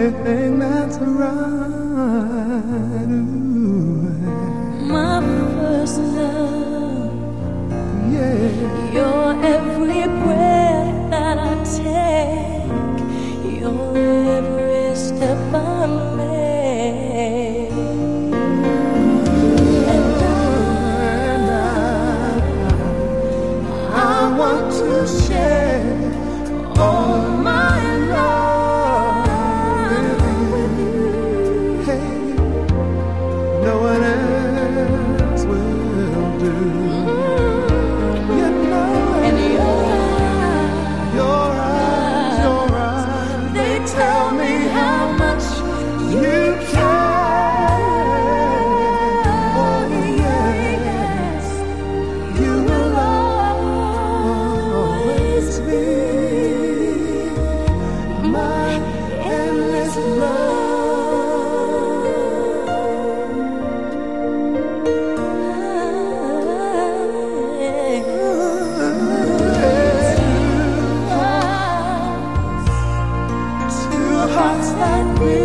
thing that's right. Ooh. My first love, Yeah. your every breath that I take, your every step I make, and I want to share all my love with you. Hey, no one else will do. You know And it. Your eyes, they tell me how much you care. Oh, yes, you will always be my endless love. Two hearts that beat.